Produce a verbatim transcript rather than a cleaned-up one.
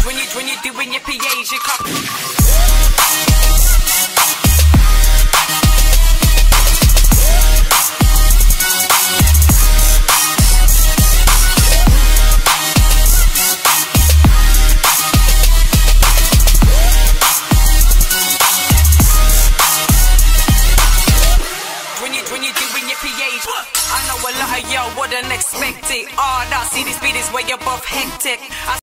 when you when you doing your P As, you cop. When you doing your P As, I know a lot of y'all wouldn't expect it. Oh, no, see this beat is way above hectic. I